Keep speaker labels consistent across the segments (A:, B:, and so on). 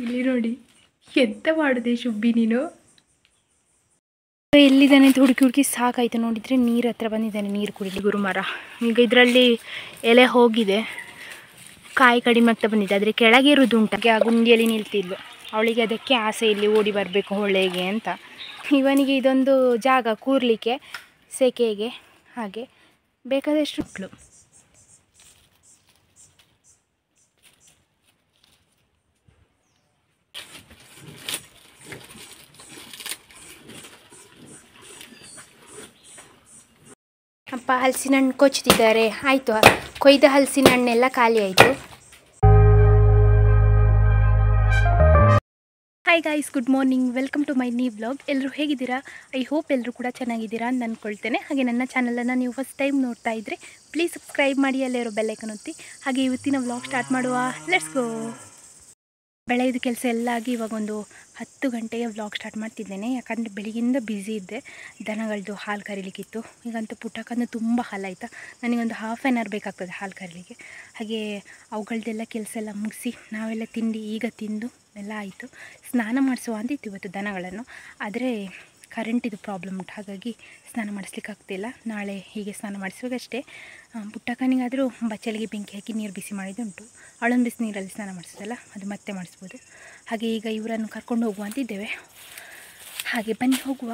A: ಇಲ್ಲಿ ನೋಡಿ ಎಂತ ಮಾಡಿದೆ ಶುಬ್ಬಿ ನೀನು. ಎಲ್ಲಿದ್ದಾನೆ ಅಂತ ಹುಡುಕಿ ಹುಡುಕಿ ಸಾಕಾಯಿತು. ನೋಡಿದರೆ ನೀರು ಹತ್ರ ಬಂದಿದ್ದಾನೆ ನೀರು ಕುಡಿಲಿ ಗುರುಮರ. ಈಗ ಇದರಲ್ಲಿ ಎಲೆ ಹೋಗಿದೆ, ಕಾಯಿ ಕಡಿಮೆ ಆಗ್ತಾ ಬಂದಿದೆ. ಆದರೆ ಕೆಳಗೆ ಇರೋದು ಉಂಟಾಗೆ ಆ ಗುಂಡಿಯಲ್ಲಿ ನಿಲ್ತಿದ್ಲು. ಅವಳಿಗೆ ಅದಕ್ಕೆ ಆಸೆ ಇಲ್ಲಿ ಓಡಿ ಬರಬೇಕು ಹೊಳೆಗೆ ಅಂತ. ಇವನಿಗೆ ಇದೊಂದು ಜಾಗ ಕೂರಲಿಕ್ಕೆ ಸೆಕೆಗೆ, ಹಾಗೆ ಬೇಕಾದಷ್ಟು ಮಕ್ಕಳು. ಅಪ್ಪ ಹಲಸಿನ ಹಣ್ಣು ಕೊಚ್ಚುತ್ತಿದ್ದಾರೆ. ಆಯಿತು, ಕೊಯ್ದ ಹಲಸಿನ ಹಣ್ಣೆಲ್ಲ ಖಾಲಿ ಆಯಿತು. Hi guys, good morning, welcome to my new vlog. ಎಲ್ಲರೂ ಹೇಗಿದ್ದೀರಾ? ಐ ಹೋಪ್ ಎಲ್ಲರೂ ಕೂಡ ಚೆನ್ನಾಗಿದ್ದೀರಾ ಅಂತ ಅಂದ್ಕೊಳ್ತೇನೆ. ಹಾಗೆ ನನ್ನ ಚಾನಲನ್ನು ನೀವು ಫಸ್ಟ್ ಟೈಮ್ ನೋಡ್ತಾ ಇದ್ದರೆ ಪ್ಲೀಸ್ ಸಬ್ಸ್ಕ್ರೈಬ್ ಮಾಡಿ, ಅಲ್ಲೇ ಇರೋ ಬೆಲ್ಲೈಕನ್ ಒತ್ತಿ. ಹಾಗೆ ಇವತ್ತಿನ ವ್ಲಾಗ್ ಸ್ಟಾರ್ಟ್ ಮಾಡುವ, ಲೆಟ್ಸ್ ಗೋ. ಬೆಳೆಯದು ಕೆಲಸ ಎಲ್ಲ ಆಗಿ ಇವಾಗ ಒಂದು 10 ಗಂಟೆಗೆ ವ್ಲಾಗ್ ಸ್ಟಾರ್ಟ್ ಮಾಡ್ತಿದ್ದೇನೆ. ಯಾಕಂದರೆ ಬೆಳಗಿಂದ ಬ್ಯುಸಿ ಇದ್ದೆ, ದನಗಳದ್ದು ಹಾಲು ಕರೀಲಿಕ್ಕಿತ್ತು. ಈಗಂತೂ ಪುಟ್ಟಕ್ಕಂದು ತುಂಬ ಹಾಲಾಯ್ತಾ, ನನಗೊಂದು ಹಾಫ್ ಆನ್ ಅವರ್ ಬೇಕಾಗ್ತದೆ ಹಾಲು ಕರೀಲಿಕ್ಕೆ. ಹಾಗೆ ಅವುಗಳದ್ದೆಲ್ಲ ಕೆಲಸ ಎಲ್ಲ ಮುಗಿಸಿ ನಾವೆಲ್ಲ ತಿಂಡಿ ಈಗ ತಿಂದು ಎಲ್ಲ ಆಯಿತು. ಸ್ನಾನ ಮಾಡಿಸುವ ಅಂತಿತ್ತು ಇವತ್ತು ದನಗಳನ್ನು, ಆದರೆ ಕರೆಂಟಿದು ಪ್ರಾಬ್ಲಮ್ ಉಂಟು, ಹಾಗಾಗಿ ಸ್ನಾನ ಮಾಡಿಸ್ಲಿಕ್ಕೆ ಆಗ್ತಿಲ್ಲ. ನಾಳೆ ಹೀಗೆ ಸ್ನಾನ ಮಾಡಿಸುವಾಗಷ್ಟೇ. ಪುಟ್ಟಕ್ಕನಿಗಾದರೂ ಬಚ್ಚಲಿಗೆ ಬೆಂಕಿ ಹಾಕಿ ನೀರು ಬಿಸಿ ಮಾಡಿದ್ದುಂಟು. ಅವಳೊಂದು ಬಿಸಿ ನೀರಲ್ಲಿ ಸ್ನಾನ ಮಾಡಿಸೋದಲ್ಲ, ಅದು ಮತ್ತೆ ಮಾಡಿಸ್ಬೋದು. ಹಾಗೆ ಈಗ ಇವರನ್ನು ಕರ್ಕೊಂಡು ಹೋಗುವ ಅಂತಿದ್ದೇವೆ. ಹಾಗೆ ಬನ್ನಿ ಹೋಗುವ.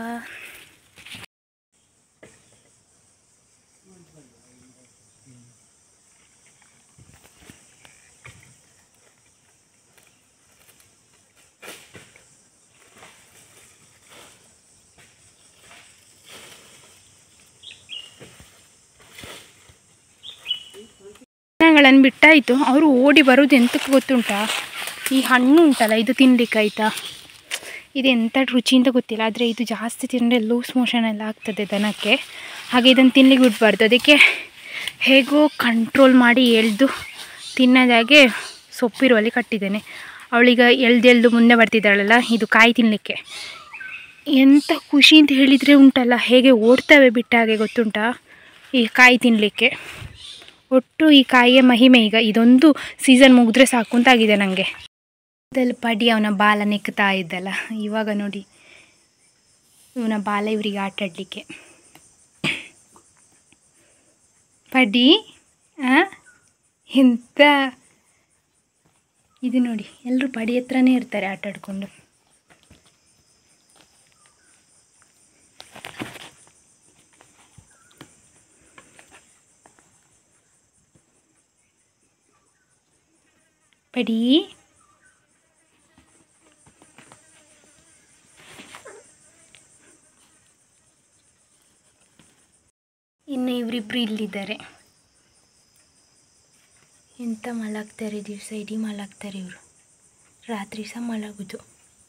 A: ದನಗಳನ್ನು ಬಿಟ್ಟಾಯಿತು. ಅವರು ಓಡಿ ಬರೋದು ಎಂತಕ್ಕೆ ಗೊತ್ತುಂಟಾ? ಈ ಹಣ್ಣು ಉಂಟಲ್ಲ, ಇದು ತಿನ್ಲಿಕ್ಕೆ ಆಯಿತಾ. ಇದು ಎಂಥ ರುಚಿ ಅಂತ ಗೊತ್ತಿಲ್ಲ, ಆದರೆ ಇದು ಜಾಸ್ತಿ ತಿಂದರೆ ಲೂಸ್ ಮೋಷನ್ ಎಲ್ಲ ಆಗ್ತದೆ ದನಕ್ಕೆ. ಹಾಗೆ ಇದನ್ನು ತಿನ್ಲಿಕ್ಕೆ ಬಿಡಬಾರ್ದು. ಅದಕ್ಕೆ ಹೇಗೋ ಕಂಟ್ರೋಲ್ ಮಾಡಿ ಎಳೆದು ತಿನ್ನೋದಾಗೆ ಸೊಪ್ಪಿರುವಲ್ಲಿ ಕಟ್ಟಿದ್ದೇನೆ. ಅವಳೀಗ ಎಳ್ದು ಮುಂದೆ ಬರ್ತಿದ್ದಾಳಲ್ಲ, ಇದು ಕಾಯಿ ತಿನ್ನಲಿಕ್ಕೆ. ಎಂಥ ಖುಷಿ ಅಂತ ಹೇಳಿದರೆ ಉಂಟಲ್ಲ, ಹೇಗೆ ಓಡ್ತವೆ ಬಿಟ್ಟಾಗೆ ಗೊತ್ತುಂಟಾ ಈ ಕಾಯಿ ತಿನ್ನಲಿಕ್ಕೆ. ಒಟ್ಟು ಈ ಕಾಯಿಯ ಮಹಿಮೆ ಈಗ ಇದೊಂದು ಸೀಸನ್ ಮುಗಿದ್ರೆ ಸಾಕು ಅಂತಾಗಿದೆ ನನಗೆ. ಇದೆಲ್ಲ ಪಡಿ ಅವನ ಬಾಲ ನೆಕ್ತಾ ಇದ್ದಲ್ಲ, ಇವಾಗ ನೋಡಿ ಇವನ ಬಾಲ ಇವರಿಗೆ ಆಟ ಆಡಲಿಕ್ಕೆ. ಪಡಿ ಎಂತ ಇದು ನೋಡಿ, ಎಲ್ಲರೂ ಪಡಿ ಹತ್ರನೇ ಇರ್ತಾರೆ ಆಟ ಆಡಿಕೊಂಡು. ಪಡಿ ಇನ್ನು ಇವರಿಬ್ಬರು ಇಲ್ಲಿದ್ದಾರೆ. ಎಂತ ಮಲಗ್ತಾರೆ, ದಿವಸ ಇಡೀ ಮಲಗ್ತಾರೆ ಇವರು, ರಾತ್ರಿ ಸಹ ಮಲಗುದು.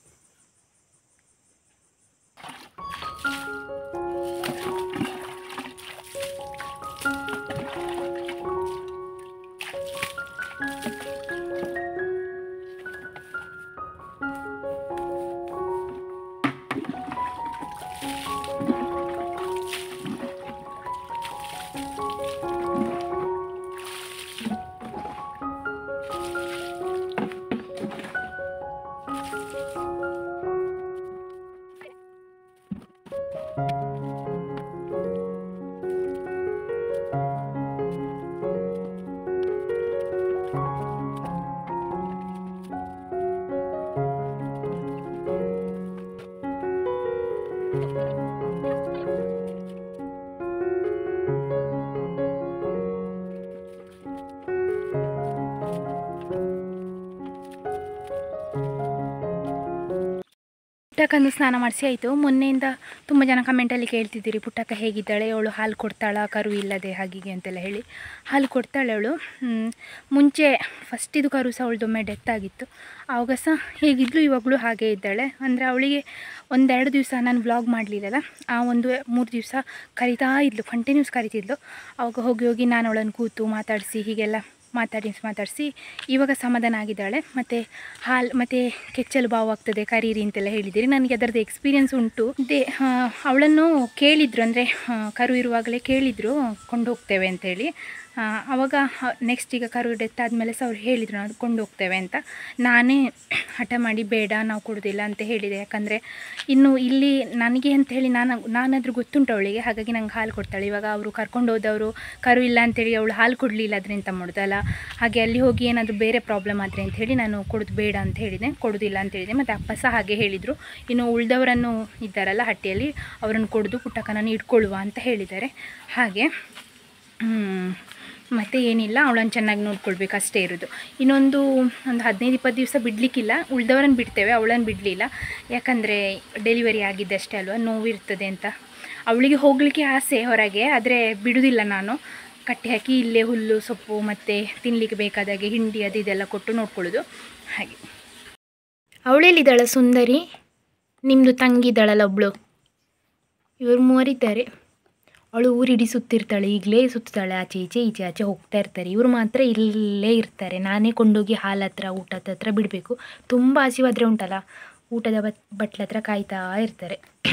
A: ಪುಟ್ಟಕ್ಕಂದು ಸ್ನಾನ ಮಾಡಿಸಿ ಆಯಿತು. ಮೊನ್ನೆಯಿಂದ ತುಂಬ ಜನ ಕಮೆಂಟಲ್ಲಿ ಕೇಳ್ತಿದ್ದೀರಿ, ಪುಟ್ಟಕ್ಕ ಹೇಗಿದ್ದಾಳೆ, ಅವಳು ಹಾಲು ಕೊಡ್ತಾಳ ಕರು ಇಲ್ಲದೆ ಹಾಗೆ ಅಂತೆಲ್ಲ ಹೇಳಿ. ಹಾಲು ಕೊಡ್ತಾಳೆ ಅವಳು. ಮುಂಚೆ ಫಸ್ಟಿದು ಕರು ಸಹ ಅವಳದೊಮ್ಮೆ ಡೆತ್ ಆಗಿತ್ತು, ಆವಾಗ ಸಹ ಹೇಗಿದ್ಲು ಇವಾಗಲೂ ಹಾಗೇ ಇದ್ದಾಳೆ. ಅಂದರೆ ಅವಳಿಗೆ 1-2 ದಿವಸ ನಾನು ವ್ಲಾಗ್ ಮಾಡಲಿಲ್ಲಲ್ಲ, ಆ 1-3 ದಿವಸ ಕರಿತಾ ಇದ್ಲು, ಕಂಟಿನ್ಯೂಸ್ ಕರಿತಿದ್ಲು. ಆವಾಗ ಹೋಗಿ ಹೋಗಿ ನಾನು ಅವಳನ್ನು ಕೂತು ಮಾತಾಡಿಸಿ ಹೀಗೆಲ್ಲ ಮಾತಾಡಿಸಿ ಇವಾಗ ಸಮಾಧಾನ ಆಗಿದ್ದಾಳೆ. ಮತ್ತು ಹಾಲು ಮತ್ತು ಕೆಚ್ಚಲು ಬಾವು ಆಗ್ತದೆ ಕರೀರಿ ಅಂತೆಲ್ಲ ಹೇಳಿದ್ದೀರಿ. ನನಗೆ ಅದರದ್ದು ಎಕ್ಸ್ಪೀರಿಯೆನ್ಸ್ ಉಂಟು. ಅವಳನ್ನು ಕೇಳಿದರು, ಅಂದರೆ ಕರು ಇರುವಾಗಲೇ ಕೇಳಿದರು ಕೊಂಡು ಹೋಗ್ತೇವೆ ಅಂಥೇಳಿ. ಆವಾಗ ನೆಕ್ಸ್ಟ್ ಈಗ ಕರು ಡೆತ್ ಆದಮೇಲೆ ಸಹ ಅವ್ರು ಹೇಳಿದರು ನಾವು ಕೊಂಡು ಹೋಗ್ತೇವೆ ಅಂತ. ನಾನೇ ಹಠ ಮಾಡಿ ಬೇಡ ನಾವು ಕೊಡೋದಿಲ್ಲ ಅಂತ ಹೇಳಿದೆ. ಯಾಕಂದರೆ ಇನ್ನು ಇಲ್ಲಿ ನನಗೆ ಅಂಥೇಳಿ ನಾನಾದರೂ ಗೊತ್ತುಂಟು ಅವಳಿಗೆ, ಹಾಗಾಗಿ ನಂಗೆ ಹಾಲು ಕೊಡ್ತಾಳೆ. ಇವಾಗ ಅವರು ಕರ್ಕೊಂಡು ಹೋದವರು ಕರು ಇಲ್ಲ ಅಂಥೇಳಿ ಅವಳು ಹಾಲು ಕೊಡಲಿಲ್ಲ ಅದರಿಂದ ಮಾಡೋದಲ್ಲ. ಹಾಗೆ ಅಲ್ಲಿ ಹೋಗಿ ಏನಾದರೂ ಬೇರೆ ಪ್ರಾಬ್ಲಮ್ ಆದರೆ ಅಂಥೇಳಿ ನಾನು ಕೊಡೋದು ಬೇಡ ಅಂತ ಹೇಳಿದೆ, ಕೊಡೋದಿಲ್ಲ ಅಂತ ಹೇಳಿದೆ. ಮತ್ತು ಅಪ್ಪ ಸಹ ಹಾಗೆ ಹೇಳಿದರು. ಇನ್ನು ಉಳಿದವರನ್ನು ಇದ್ದಾರಲ್ಲ ಹಟ್ಟಿಯಲ್ಲಿ ಅವರನ್ನು ಕೊಡೋದು ಪುಟ್ಟಕ್ಕನನ್ನು ಇಟ್ಕೊಳ್ಳುವ ಅಂತ ಹೇಳಿದ್ದಾರೆ. ಹಾಗೆ ಮತ್ತು ಏನಿಲ್ಲ, ಅವಳನ್ನು ಚೆನ್ನಾಗಿ ನೋಡ್ಕೊಳ್ಬೇಕು ಅಷ್ಟೇ ಇರೋದು. ಇನ್ನೊಂದು 15-20 ದಿವಸ ಬಿಡಲಿಕ್ಕಿಲ್ಲ, ಉಳಿದವರನ್ನು ಬಿಡ್ತೇವೆ, ಅವಳನ್ನು ಬಿಡಲಿಲ್ಲ. ಯಾಕಂದರೆ ಡೆಲಿವರಿ ಆಗಿದ್ದೆ ಅಷ್ಟೇ ಅಲ್ವ, ನೋವಿರ್ತದೆ ಅಂತ. ಅವಳಿಗೆ ಹೋಗಲಿಕ್ಕೆ ಆಸೆ ಹೊರಗೆ, ಆದರೆ ಬಿಡೋದಿಲ್ಲ ನಾನು. ಕಟ್ಟಿ ಹಾಕಿ ಇಲ್ಲೇ ಹುಲ್ಲು ಸೊಪ್ಪು ಮತ್ತು ತಿನ್ನಲಿಕ್ಕೆ ಬೇಕಾದಾಗೆ ಹಿಂಡಿ ಅದು ಇದೆಲ್ಲ ಕೊಟ್ಟು ನೋಡ್ಕೊಳ್ಳೋದು. ಹಾಗೆ ಅವಳೆಲ್ಲಿದ್ದಾಳ ಸುಂದರಿ? ನಿಮ್ಮದು ತಂಗಿದ್ದಾಳಲ್ಲ ಒಬ್ಬಳು, ಇವರು ಮೂವರಿದ್ದಾರೆ. ಅವಳು ಊರಿಡಿ ಸುತ್ತಿರ್ತಾಳೆ, ಈಗಲೇ ಸುತ್ತಾಳೆ, ಆಚೆ ಈಚೆ ಆಚೆ ಹೋಗ್ತಾ ಇರ್ತಾರೆ. ಇವರು ಮಾತ್ರ ಇಲ್ಲೇ ಇರ್ತಾರೆ. ನಾನೇ ಕೊಂಡೋಗಿ ಹಾಲು ಹತ್ರ ಊಟದ ಹತ್ರ ಬಿಡಬೇಕು. ತುಂಬ ಹಸಿವಾದರೆ ಉಂಟಲ್ಲ, ಊಟದ ಬಟ್ಲ ಹತ್ರ ಕಾಯ್ತಾ ಇರ್ತಾರೆ.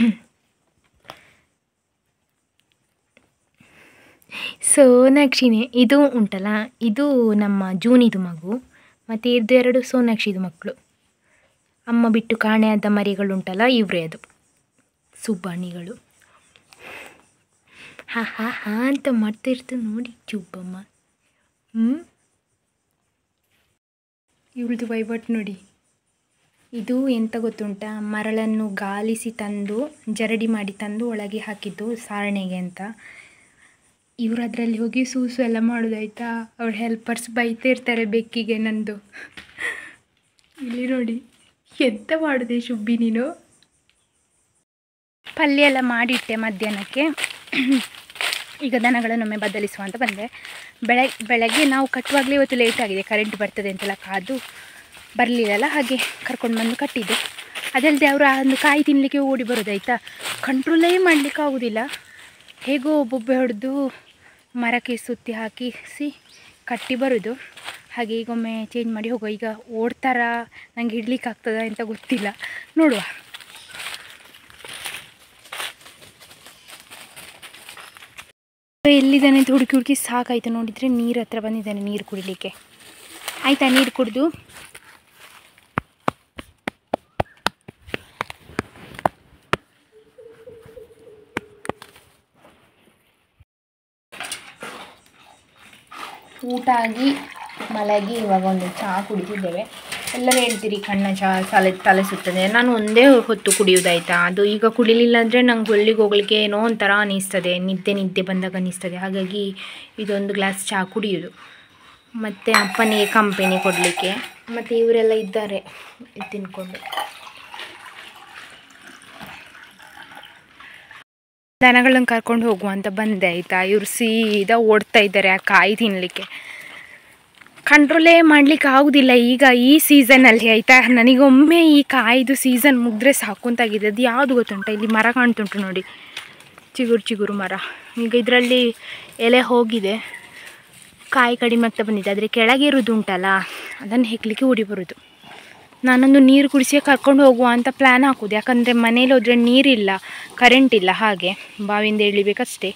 A: ಸೋನಾಕ್ಷಿನೇ ಇದು ಉಂಟಲ್ಲ, ಇದು ನಮ್ಮ ಜೂನಿದು ಮಗು, ಮತ್ತು ಇದು 2 ಸೋನಾಕ್ಷಿದು ಮಕ್ಕಳು. ಅಮ್ಮ ಬಿಟ್ಟು ಕಾಣೆಯಾದ ಮರಿಗಳುಂಟಲ್ಲ, ಇವರೇ ಅದು ಸುಬ್ಬಾಣಿಗಳು. ಹಾ ಅಂತ ಮಾಡ್ತಾಯಿರ್ತದೆ ನೋಡಿ ಚುಬ್ಬಮ್ಮ. ಇವಳದು ವೈವಟ್ ನೋಡಿ. ಇದು ಎಂತ ಗೊತ್ತುಂಟಾ, ಮರಳನ್ನು ಗಾಲಿಸಿ ತಂದು ಜರಡಿ ಮಾಡಿ ತಂದು ಒಳಗೆ ಹಾಕಿದ್ದು ಸಾರಣೆಗೆ ಅಂತ. ಇವರು ಅದರಲ್ಲಿ ಹೋಗಿ ಸೂಸು ಎಲ್ಲ ಮಾಡೋದಾಯ್ತಾ. ಅವಳ ಹೆಲ್ಪರ್ಸ್ ಬೈತಾ ಇರ್ತಾರೆ ಬೆಕ್ಕಿಗೆ ನಂದು. ಇಲ್ಲಿ ನೋಡಿ ಎಂತ ಮಾಡಿದೆ ಶುಬ್ಬಿ ನೀನು. ಪಲ್ಯ ಎಲ್ಲ ಮಾಡಿಟ್ಟೆ ಮಧ್ಯಾಹ್ನಕ್ಕೆ. ಈಗ ದನಗಳನ್ನೊಮ್ಮೆ ಬದಲಿಸುವ ಅಂತ ಬಂದೆ. ಬೆಳಗ್ಗೆ ನಾವು ಕಟ್ಟುವಾಗಲೇ ಇವತ್ತು ಲೇಟ್ ಆಗಿದೆ, ಕರೆಂಟ್ ಬರ್ತದೆ ಅಂತೆಲ್ಲ ಕಾದು ಬರಲಿಲ್ಲಲ್ಲ, ಹಾಗೆ ಕರ್ಕೊಂಡು ಬಂದು ಕಟ್ಟಿದ್ದು. ಅದಲ್ಲದೆ ಅವರು ಒಂದು ಕಾಯಿ ತಿನ್ನಲಿಕ್ಕೆ ಓಡಿ ಬರೋದಾಯ್ತಾ, ಕಂಟ್ರೋಲೇ ಮಾಡಲಿಕ್ಕೆ ಆಗೋದಿಲ್ಲ. ಹೇಗೋ ಬೊಬ್ಬೆ ಹೊಡೆದು ಮರಕ್ಕೆ ಸುತ್ತಿ ಹಾಕಿಸಿ ಕಟ್ಟಿ ಬರೋದು. ಹಾಗೆ ಈಗೊಮ್ಮೆ ಚೇಂಜ್ ಮಾಡಿ ಹೋಗುವ. ಈಗ ಓಡ್ತಾರಾ ನನಗೆ ಹಿಡ್ಲಿಕ್ಕೆ ಆಗ್ತದ ಅಂತ ಗೊತ್ತಿಲ್ಲ, ನೋಡುವ. ಎಲ್ಲಿದ್ದಾನೆ ಅಂತ ಹುಡುಕಿ ಸಾಕಾಯಿತು. ನೋಡಿದರೆ ನೀರು ಹತ್ರ ಬಂದಿದ್ದಾನೆ ನೀರು ಕುಡಿಲಿಕ್ಕೆ. ಆಯಿತಾ ನೀರು ಕುಡಿದು? ಊಟ ಆಗಿ ಮಲಗಿ ಇವಾಗ ಒಂದು ಚಹಾ ಕುಡಿತಿದ್ದೇವೆ. ಎಲ್ಲರೂ ಹೇಳ್ತೀರಿ ಕಣ್ಣ ಚಹಾ ತಲೆ ಸುತ್ತದೆ. ನಾನು ಒಂದೇ ಹೊತ್ತು ಕುಡಿಯೋದಾಯ್ತಾ, ಅದು ಈಗ ಕುಡಿಲಿಲ್ಲ ಅಂದರೆ ನಂಗೆ ಹೊಲ್ಲಿಗೆ ಹೋಗ್ಲಿಕ್ಕೆ ಏನೋ ಒಂಥರ ಅನ್ನಿಸ್ತದೆ, ನಿದ್ದೆ ಬಂದಾಗ ಅನ್ನಿಸ್ತದೆ. ಹಾಗಾಗಿ ಇದೊಂದು ಗ್ಲಾಸ್ ಚಹಾ ಕುಡಿಯೋದು. ಮತ್ತು ಅಪ್ಪನಿಗೆ ಕಂಪೆನಿ ಕೊಡಲಿಕ್ಕೆ, ಮತ್ತು ಇವರೆಲ್ಲ ಇದ್ದಾರೆ ತಿನ್ಕೊಂಡು. ದನಗಳನ್ನು ಕರ್ಕೊಂಡು ಹೋಗುವ ಅಂತ ಬಂದೆ ಆಯಿತಾ. ಇವರು ಸೀದಾ ಓಡ್ತಾ ಇದ್ದಾರೆ ಆ ಕಾಯಿ ತಿನ್ನಲಿಕ್ಕೆ. ಕಂಟ್ರೋಲೇ ಮಾಡಲಿಕ್ಕೆ ಆಗೋದಿಲ್ಲ ಈಗ ಈ ಸೀಸನಲ್ಲಿ ಆಯಿತಾ. ನನಗೊಮ್ಮೆ ಈ ಕಾಯ್ದು ಸೀಸನ್ ಮುಗಿದ್ರೆ ಸಾಕು ಅಂತಾಗಿದೆ. ಅದು ಯಾವುದು ಗೊತ್ತುಂಟ, ಇಲ್ಲಿ ಮರ ಕಾಣ್ತುಂಟು ನೋಡಿ, ಚಿಗುರು ಮರ. ಈಗ ಇದರಲ್ಲಿ ಎಲೆ ಹೋಗಿದೆ, ಕಾಯಿ ಕಡಿಮೆ ಆಗ್ತಾ ಬಂದಿದೆ. ಆದರೆ ಕೆಳಗೆ ಇರೋದು ಉಂಟಲ್ಲ, ಅದನ್ನು ಹೆಕ್ಲಿಕ್ಕೆ ಓಡಿ ಬರೋದು. ನಾನೊಂದು ನೀರು ಕುಡಿಸಿ ಕರ್ಕೊಂಡು ಹೋಗುವ ಅಂತ ಪ್ಲ್ಯಾನ್ ಹಾಕೋದು. ಯಾಕಂದರೆ ಮನೇಲಿ ಹೋದರೆ ನೀರಿಲ್ಲ, ಕರೆಂಟ್ ಇಲ್ಲ, ಹಾಗೆ ಬಾವಿಯಿಂದ ಇಳಿಬೇಕಷ್ಟೇ.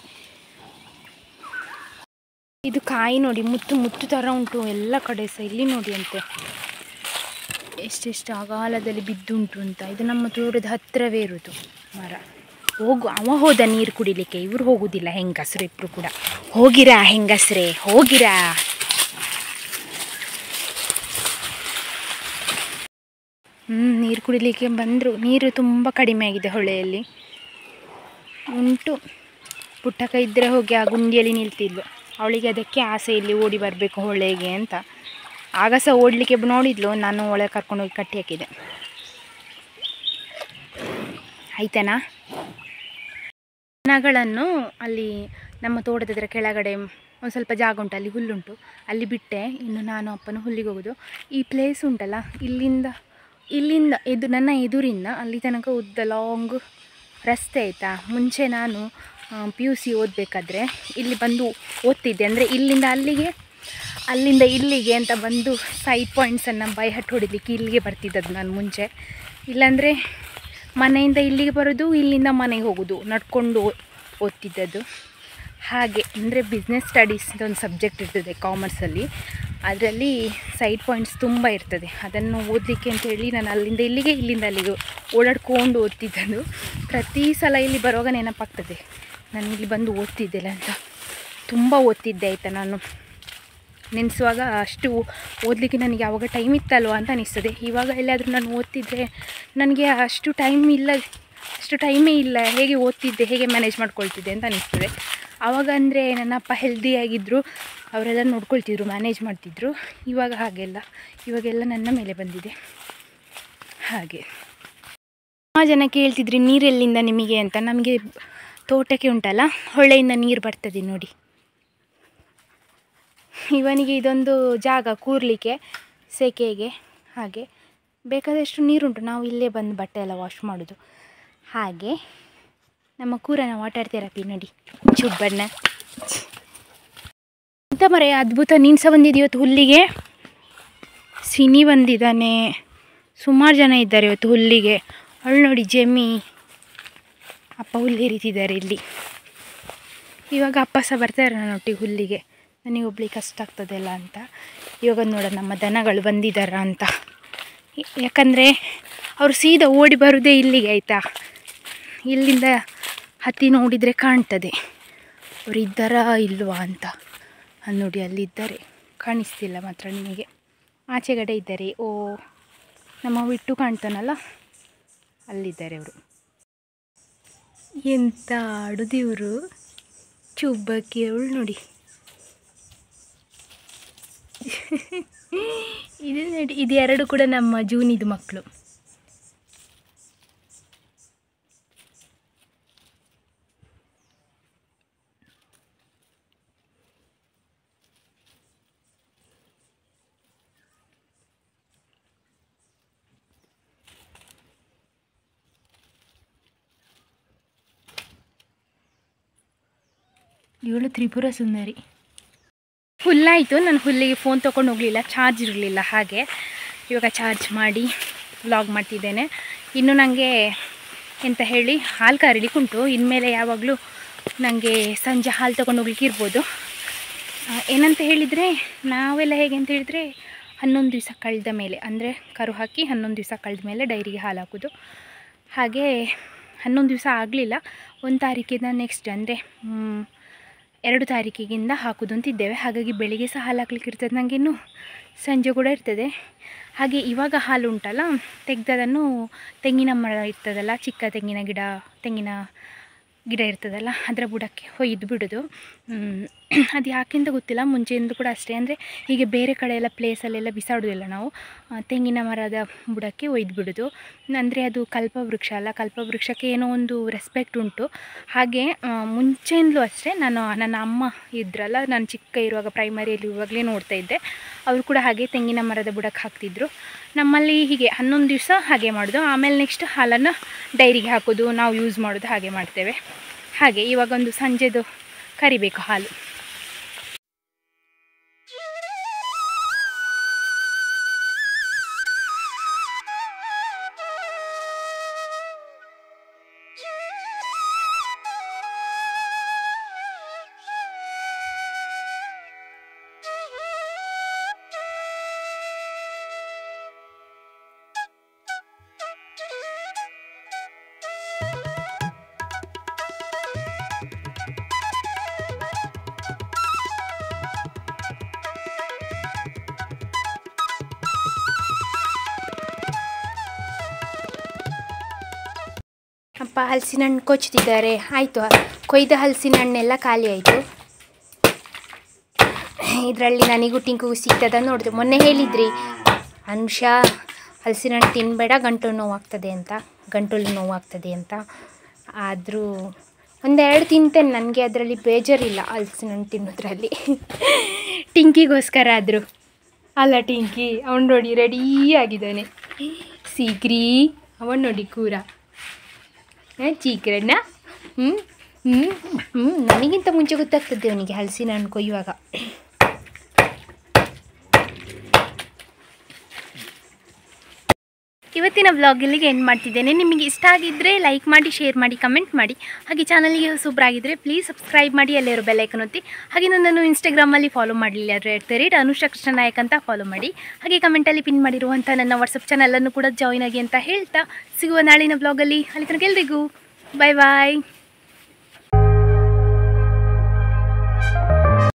A: ಇದು ಕಾಯಿ ನೋಡಿ, ಮುತ್ತು ಥರ ಉಂಟು ಎಲ್ಲ ಕಡೆ ಸಹ. ಇಲ್ಲಿ ನೋಡಿ ಅಂತೆ ಎಷ್ಟೆಷ್ಟು ಅಗಾಲದಲ್ಲಿ ಬಿದ್ದುಂಟು ಅಂತ. ಇದು ನಮ್ಮ ತೋಟದ ಹತ್ತಿರವೇ ಇರೋದು ಮರ. ಅವ ಹೋದ ನೀರು ಕುಡಿಲಿಕ್ಕೆ, ಇವರು ಹೋಗೋದಿಲ್ಲ ಹೆಂಗಸರು ಇಬ್ಬರು ಕೂಡ. ಹೋಗಿರಾ ಹೆಂಗಸ್ರೆ, ಹೋಗಿರಾ. ನೀರು ಕುಡಿಲಿಕ್ಕೆ ಬಂದರು. ನೀರು ತುಂಬ ಕಡಿಮೆ ಆಗಿದೆ ಹೊಳೆಯಲ್ಲಿ ಉಂಟು. ಪುಟ್ಟಕ್ಕ ಇದ್ದರೆ ಹೋಗಿ ಆ ಗುಂಡಿಯಲ್ಲಿ ನಿಲ್ತಿದ್ಲು. ಅವಳಿಗೆ ಅದಕ್ಕೆ ಆಸೆ ಇಲ್ಲಿ ಓಡಿ ಬರಬೇಕು ಹೊಳೆಗೆ ಅಂತ. ಆಗ ಸಹ ಓಡಲಿಕ್ಕೆ ನೋಡಿದ್ಲು, ನಾನು ಒಳಗೆ ಕರ್ಕೊಂಡೋಗಿ ಕಟ್ಟಿ ಹಾಕಿದೆ. ಆಯ್ತಾನಾ. ದನಗಳನ್ನು ಅಲ್ಲಿ ನಮ್ಮ ತೋಟದ ಹತ್ರ ಕೆಳಗಡೆ ಒಂದು ಸ್ವಲ್ಪ ಜಾಗ ಉಂಟು, ಅಲ್ಲಿ ಹುಲ್ಲುಂಟು, ಅಲ್ಲಿ ಬಿಟ್ಟೆ. ಇನ್ನು ನಾನು ಅಪ್ಪನ ಹುಲ್ಲಿಗೆ ಹೋಗೋದು. ಈ ಪ್ಲೇಸ್ ಉಂಟಲ್ಲ, ಇಲ್ಲಿಂದ ನನ್ನ ಎದುರಿಂದ ಅಲ್ಲಿ ತನಕ ಉದ್ದ ಲಾಂಗ್ ರಸ್ತೆ ಆಯಿತಾ. ಮುಂಚೆ ನಾನು PUC ಓದಬೇಕಾದ್ರೆ ಇಲ್ಲಿ ಬಂದು ಓದ್ತಿದ್ದೆ. ಅಂದರೆ ಇಲ್ಲಿಂದ ಅಲ್ಲಿಗೆ, ಅಲ್ಲಿಂದ ಇಲ್ಲಿಗೆ ಅಂತ ಬಂದು ಸೈಡ್ ಪಾಯಿಂಟ್ಸನ್ನು ಬೈಹಟ್ಟು ಹೊಡಿಲಿಕ್ಕೆ ಇಲ್ಲಿಗೆ ಬರ್ತಿದ್ದದ್ದು ನಾನು ಮುಂಚೆ. ಇಲ್ಲಾಂದರೆ ಮನೆಯಿಂದ ಇಲ್ಲಿಗೆ ಬರೋದು, ಇಲ್ಲಿಂದ ಮನೆಗೆ ಹೋಗೋದು, ನಡ್ಕೊಂಡು ಓದ್ತಿದ್ದದ್ದು. ಹಾಗೆ ಅಂದರೆ ಬಿಸ್ನೆಸ್ ಸ್ಟಡೀಸ್ ಅಂತ ಒಂದು ಸಬ್ಜೆಕ್ಟ್ ಇರ್ತದೆ ಕಾಮರ್ಸಲ್ಲಿ. ಅದರಲ್ಲಿ ಸೈಡ್ ಪಾಯಿಂಟ್ಸ್ ತುಂಬ ಇರ್ತದೆ. ಅದನ್ನು ಓದಲಿಕ್ಕೆ ಅಂತೇಳಿ ನಾನು ಅಲ್ಲಿಂದ ಇಲ್ಲಿಗೆ ಇಲ್ಲಿಂದ ಅಲ್ಲಿಗೆ ಓಡಾಡ್ಕೊಂಡು ಓದ್ತಿದ್ದನು. ಪ್ರತಿ ಸಲ ಇಲ್ಲಿ ಬರುವಾಗ ನೆನಪಾಗ್ತದೆ ನಾನು ಇಲ್ಲಿ ಬಂದು ಓದ್ತಿದ್ದೆಲ್ಲ ಅಂತ. ತುಂಬ ಓದ್ತಿದ್ದೆ ಆಯಿತಾ. ನಾನು ನೆನೆಸುವಾಗ ಅಷ್ಟು ಓದಲಿಕ್ಕೆ ನನಗೆ ಯಾವಾಗ ಟೈಮ್ ಇತ್ತಲ್ವ ಅಂತ ಅನಿಸ್ತದೆ. ಇವಾಗ ಎಲ್ಲಾದರೂ ನಾನು ಓದ್ತಿದ್ದರೆ ನನಗೆ ಅಷ್ಟು ಟೈಮೇ ಇಲ್ಲ, ಹೇಗೆ ಓದ್ತಿದ್ದೆ, ಹೇಗೆ ಮ್ಯಾನೇಜ್ ಮಾಡ್ಕೊಳ್ತಿದ್ದೆ ಅಂತ ಅನಿಸ್ತದೆ. ಆವಾಗ ಅಂದರೆ ನನ್ನ ಅಪ್ಪ ಹೆಲ್ದಿಯಾಗಿದ್ದರು, ಅವರೆಲ್ಲ ನೋಡ್ಕೊಳ್ತಿದ್ರು, ಮ್ಯಾನೇಜ್ ಮಾಡ್ತಿದ್ರು. ಇವಾಗ ಹಾಗೆಲ್ಲ, ಇವಾಗೆಲ್ಲ ನನ್ನ ಮೇಲೆ ಬಂದಿದೆ. ಹಾಗೆ ತುಂಬ ಜನ ಕೇಳ್ತಿದ್ರಿ ನೀರೆಲ್ಲಿಂದ ನಿಮಗೆ ಅಂತ. ನಮಗೆ ತೋಟಕ್ಕೆ ಉಂಟಲ್ಲ, ಹೊಳೆಯಿಂದ ನೀರು ಬರ್ತದೆ ನೋಡಿ. ಇವನಿಗೆ ಇದೊಂದು ಜಾಗ ಕೂರಲಿಕ್ಕೆ, ಸೆಕೆಗೆ. ಹಾಗೆ ಬೇಕಾದಷ್ಟು ನೀರುಂಟು. ನಾವು ಇಲ್ಲೇ ಬಂದು ಬಟ್ಟೆ ಎಲ್ಲ ವಾಶ್ ಮಾಡೋದು. ಹಾಗೆ ನಮ್ಮ ಕೂರನ ವಾಟರ್ ಥೆರಪಿ ನೋಡಿ, ಚುಬ್ಬಣ್ಣ ಅಂತ ಮರೆ ಅದ್ಭುತ. ನೀನು ಸಹ ಬಂದಿದ್ದು ಇವತ್ತು ಹುಲ್ಲಿಗೆ. ಸಿನಿ ಬಂದಿದ್ದಾನೆ, ಸುಮಾರು ಜನ ಇದ್ದಾರೆ ಇವತ್ತು ಹುಲ್ಲಿಗೆ. ಅವಳು ನೋಡಿ ಜೆಮ್ಮಿ, ಅಪ್ಪ ಹುಲ್ಲು ಎರಿತಿದ್ದಾರೆ ಇಲ್ಲಿ. ಇವಾಗ ಅಪ್ಪ ಸಹ ಬರ್ತಾರೆ ನನ್ನೊಟ್ಟಿಗೆ ಹುಲ್ಲಿಗೆ. ನನಗೆ ಒಬ್ಳಿಗೆ ಕಷ್ಟ ಆಗ್ತದೆಲ್ಲ ಅಂತ. ಇವಾಗ ನೋಡ ನಮ್ಮ ದನಗಳು ಬಂದಿದ್ದಾರ ಅಂತ. ಯಾಕಂದರೆ ಅವರು ಸೀದಾ ಓಡಿ ಬರೋದೇ ಇಲ್ಲಿಗೆ ಆಯಿತಾ. ಇಲ್ಲಿಂದ ಹತ್ತಿ ನೋಡಿದರೆ ಕಾಣ್ತದೆ ಅವರು ಇದ್ದಾರಾ ಇಲ್ವಾ ಅಂತ. ಅದು ನೋಡಿ ಅಲ್ಲಿದ್ದಾರೆ, ಕಾಣಿಸ್ತಿಲ್ಲ ಮಾತ್ರ ನಿಮಗೆ. ಆಚೆಗಡೆ ಇದ್ದಾರೆ. ಓ ನಮ್ಮ ಬಿಟ್ಟು ಕಾಣ್ತಾನಲ್ಲ, ಅಲ್ಲಿದ್ದಾರೆ ಅವರು. ಎಂತ ಆಡೋದು ಇವರು, ಚುಬ್ಬಕ್ಕಿ ಅವಳು ನೋಡಿ. ಇದು ನೋಡಿ, ಇದು ಎರಡು ಕೂಡ ನಮ್ಮ ಜೂನಿದು ಮಕ್ಕಳು. ಇವಳು ತ್ರಿಪುರ ಸುಂದರಿ. ಹುಲ್ಲಾಯಿತು. ನಾನು ಹುಲ್ಲಿಗೆ ಫೋನ್ ತೊಗೊಂಡು ಹೋಗಲಿಲ್ಲ, ಚಾರ್ಜ್ ಇರಲಿಲ್ಲ. ಹಾಗೆ ಇವಾಗ ಚಾರ್ಜ್ ಮಾಡಿ ವ್ಲಾಗ್ ಮಾಡ್ತಿದ್ದೇನೆ. ಇನ್ನು ನನಗೆ ಎಂತ ಹೇಳಿ ಹಾಲು ಕರೀಲಿಕ್ಕೆ ಉಂಟು. ಇನ್ಮೇಲೆ ಯಾವಾಗಲೂ ನನಗೆ ಸಂಜೆ ಹಾಲು ತೊಗೊಂಡು ಹೋಗ್ಲಿಕ್ಕೆ ಇರ್ಬೋದು. ಏನಂತ ಹೇಳಿದರೆ, ನಾವೆಲ್ಲ ಹೇಗೆ ಅಂತ ಹೇಳಿದರೆ 11 ದಿವಸ ಕಳೆದ ಮೇಲೆ, ಅಂದರೆ ಕರು ಹಾಕಿ 11 ದಿವಸ ಕಳೆದ ಮೇಲೆ ಡೈರಿಗೆ ಹಾಲು ಹಾಕೋದು. ಹಾಗೆ 11 ದಿವಸ ಆಗಲಿಲ್ಲ, 1 ತಾರೀಕಿಂದ ನೆಕ್ಸ್ಟ್ ಅಂದರೆ 2 ತಾರೀಕಿಗಿಂದ ಹಾಕೋದು ಅಂತಿದ್ದೇವೆ. ಹಾಗಾಗಿ ಬೆಳಿಗ್ಗೆ ಸಹ ಹಾಲು ಹಾಕ್ಲಿಕ್ಕೆ ಇರ್ತದೆ ನನಗೆ, ಇನ್ನು ಸಂಜೆ ಕೂಡ ಇರ್ತದೆ. ಹಾಗೆ ಇವಾಗ ಹಾಲು ಉಂಟಲ್ಲ, ತೆಗೆದದನ್ನು ತೆಂಗಿನ ಮರ ಇರ್ತದಲ್ಲ, ಚಿಕ್ಕ ತೆಂಗಿನ ಗಿಡ ಇರ್ತದಲ್ಲ, ಅದರ ಬುಡಕ್ಕೆ ಹೊಯ್ದು ಬಿಡೋದು. ಅದು ಯಾಕೆಂತ ಗೊತ್ತಿಲ್ಲ, ಮುಂಚೆಯಿಂದ ಕೂಡ ಅಷ್ಟೇ. ಅಂದರೆ ಹೀಗೆ ಬೇರೆ ಕಡೆ ಎಲ್ಲ ಪ್ಲೇಸಲ್ಲೆಲ್ಲ ಬಿಸಾಡೋದಿಲ್ಲ ನಾವು, ತೆಂಗಿನ ಮರದ ಬುಡಕ್ಕೆ ಒಯ್ದು ಬಿಡೋದು. ಅಂದರೆ ಅದು ಕಲ್ಪವೃಕ್ಷ ಅಲ್ಲ, ಕಲ್ಪವೃಕ್ಷಕ್ಕೆ ಏನೋ ಒಂದು ರೆಸ್ಪೆಕ್ಟ್ ಉಂಟು. ಹಾಗೆ ಮುಂಚೆಯಿಂದಲೂ ಅಷ್ಟೇ. ನನ್ನ ಅಮ್ಮ ಇದ್ರಲ್ಲ, ನಾನು ಚಿಕ್ಕ ಇರುವಾಗ ಪ್ರೈಮರಿಯಲ್ಲಿ ಇರುವಾಗಲೇ ನೋಡ್ತಾ ಇದ್ದೆ, ಅವರು ಕೂಡ ಹಾಗೆ ತೆಂಗಿನ ಮರದ ಬುಡಕ್ಕೆ ಹಾಕ್ತಿದ್ರು. ನಮ್ಮಲ್ಲಿ ಹೀಗೆ 11 ದಿವಸ ಹಾಗೆ ಮಾಡೋದು. ಆಮೇಲೆ ನೆಕ್ಸ್ಟ್ ಹಾಲನ್ನು ಡೈರಿಗೆ ಹಾಕೋದು, ನಾವು ಯೂಸ್ ಮಾಡೋದು, ಹಾಗೆ ಮಾಡ್ತೇವೆ. ಹಾಗೆ ಇವಾಗ ಒಂದು ಸಂಜೆದು ಕರಿಬೇಕು ಹಾಲು. ಅಪ್ಪ ಹಲಸಿನ ಹಣ್ಣು ಕೊಚ್ಚುತ್ತಿದ್ದಾರೆ. ಆಯಿತು, ಕೊಯ್ದ ಹಲಸಿನ ಹಣ್ಣೆಲ್ಲ ಖಾಲಿ ಆಯಿತು. ಇದರಲ್ಲಿ ನನಗೂ ಟಿಂಕು ಸಿಗ್ತದ ನೋಡಿದೆ. ಮೊನ್ನೆ ಹೇಳಿದ್ರಿ ಅನುಷಾ ಹಲಸಿನ ಹಣ್ಣು ತಿನ್ನಬೇಡ, ಗಂಟಲು ನೋವಾಗ್ತದೆ ಅಂತ. ಆದರೂ 1-2 ತಿಂತೇನೆ, ನನಗೆ ಅದರಲ್ಲಿ ಬೇಜಾರಿಲ್ಲ ಹಲಸಿನ ಹಣ್ಣು ತಿನ್ನೋದ್ರಲ್ಲಿ. ಟಿಂಕಿಗೋಸ್ಕರ ಆದರೂ ಅಲ್ಲ. ಟಿಂಕಿ ಅವನು ನೋಡಿ ರೆಡೀ ಆಗಿದ್ದಾನೆ. ಸೀಕ್ರಿ ಅವನು ನೋಡಿ ಕೂರ ಚೀಕ್ರಣ್ಣ. ನನಗಿಂತ ಮುಂಚೆ ಗೊತ್ತಾಗ್ತದೆ ಅವನಿಗೆ ಹಲಸಿನ ಹಣ್ಣು ಕೊಯ್ಯುವಾಗ. ಇವತ್ತಿನ ವ್ಲಾಗ್ ಇಲ್ಲಿಗೆ ಎಂಡ್ ಮಾಡ್ತಿದ್ದೇನೆ. ನಿಮಗೆ ಇಷ್ಟ ಆಗಿದ್ದರೆ ಲೈಕ್ ಮಾಡಿ, ಶೇರ್ ಮಾಡಿ, ಕಮೆಂಟ್ ಮಾಡಿ. ಹಾಗೆ ಚಾನಲ್ಗೆ ಹೊಸಬ್ರಾಗಿದ್ದರೆ ಪ್ಲೀಸ್ ಸಬ್ಸ್ಕ್ರೈಬ್ ಮಾಡಿ, ಅಲ್ಲಿರೋ ಬೆಲ್ಲೈಕನ್ ಒತ್ತಿ. ಹಾಗೆ ನನ್ನನ್ನು ಇನ್ಸ್ಟಾಗ್ರಾಮಲ್ಲಿ ಫಾಲೋ ಮಾಡಲಿಲ್ಲ ಅಂದರೆ ಅನುಷಾ ಕೃಷ್ಣ ನಾಯಕ್ ಅಂತ ಫಾಲೋ ಮಾಡಿ. ಹಾಗೆ ಕಮೆಂಟಲ್ಲಿ ಪಿನ್ ಮಾಡಿರುವಂಥ ನನ್ನ ವಾಟ್ಸಪ್ ಚಾನಲನ್ನು ಕೂಡ ಜಾಯಿನ್ ಆಗಿ ಅಂತ ಹೇಳ್ತಾ ಸಿಗುವ ನಾಳಿನ ವ್ಲಾಗಲ್ಲಿ. ಅಲ್ಲಿ ತನಕ ಎಲ್ರಿಗೂ ಬಾಯ್ ಬಾಯ್.